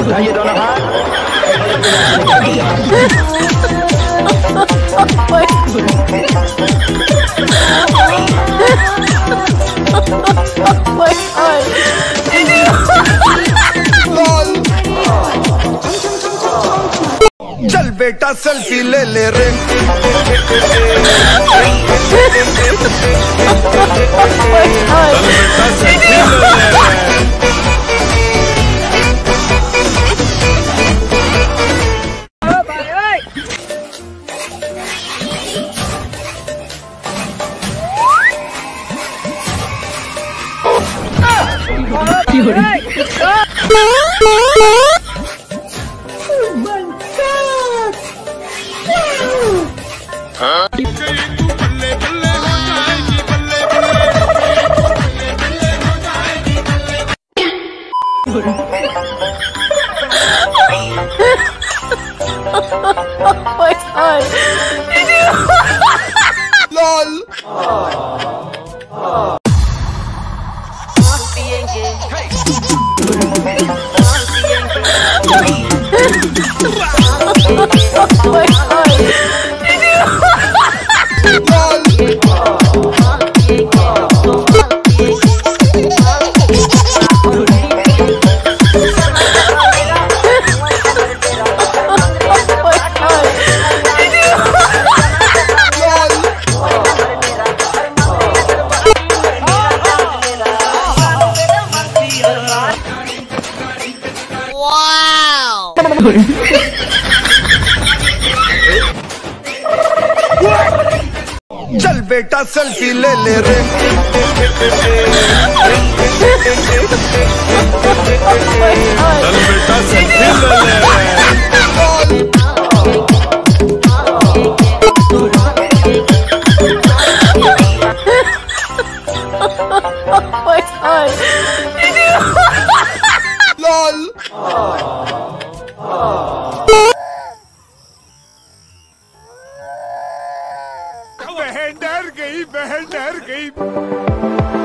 उठाइए दोनों हाथ। चल बेटा सेल्फी ले ले रे। चल बेटा सेल्फी ले ले रे। चल बेटा सेल्फी ले ले। बहन डर गई, बहन डर गई।